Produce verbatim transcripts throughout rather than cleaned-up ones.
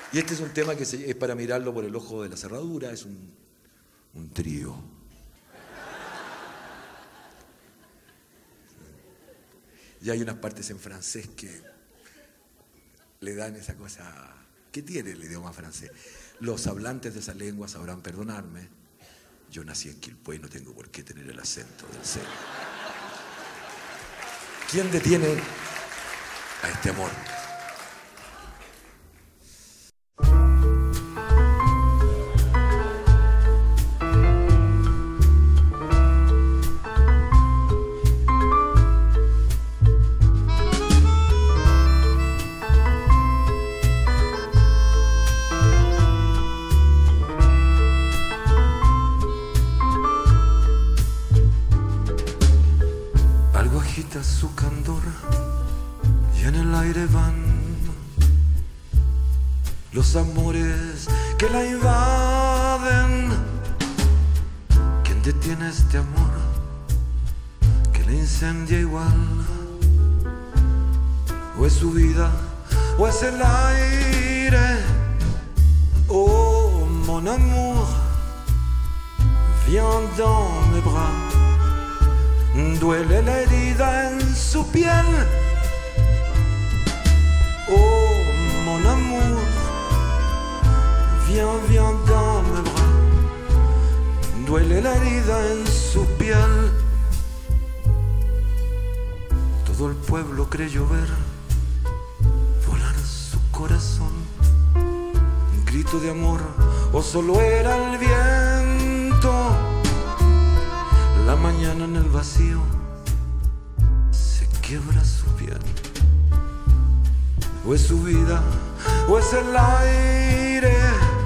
Y este es un tema que se, es para mirarlo por el ojo de la cerradura, es un, un trío. Y hay unas partes en francés que le dan esa cosa. ¿Qué tiene el idioma francés? Los hablantes de esa lengua sabrán perdonarme. Yo nací en Quilpué y no tengo por qué tener el acento del cero. ¿Quién detiene a este amor? Su candor y en el aire van los amores que la invaden. ¿Quién detiene este amor que la incendia igual? O es su vida o es el aire. Oh mon amour, viens dans mes bras. Duele la herida en su piel. Oh mon amour, viens, viens dans mes bras. Duele la herida en su piel. Todo el pueblo creyó ver volar su corazón. Un grito de amor o solo era el viento. La mañana en el vacío se quiebra su piel. O es su vida o es el aire.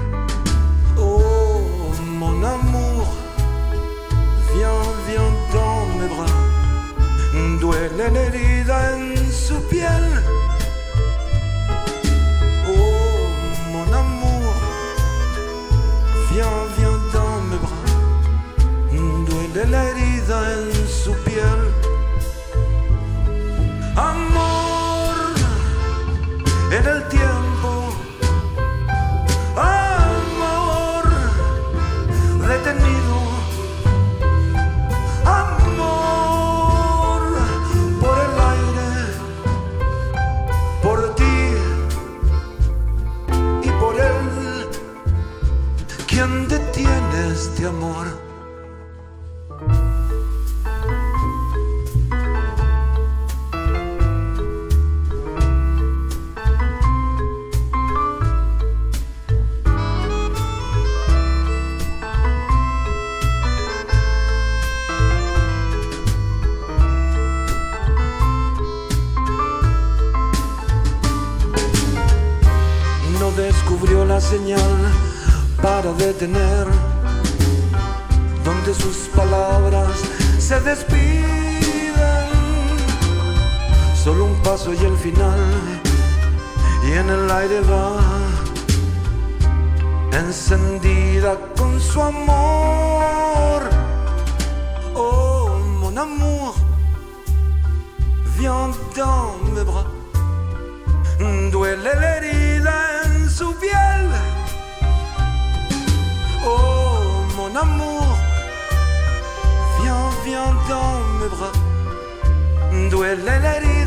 Oh mon amour, viens, viens dans mes bras. Duele la herida en su piel. Oh mon amour, viens, viens dans mes bras. Duele la herida en su piel. Amor en el tiempo. Amor detenido. Amor por el aire, por ti y por él. ¿Quién detiene este amor? Descubrió la señal para detener, donde sus palabras se despiden. Solo un paso y el final, y en el aire va, encendida con su amor. Oh mon amour, viens dans mes bras. Duele la herida en su piel. Oh mon amour, viens, viens dans mes bras. Duele la herida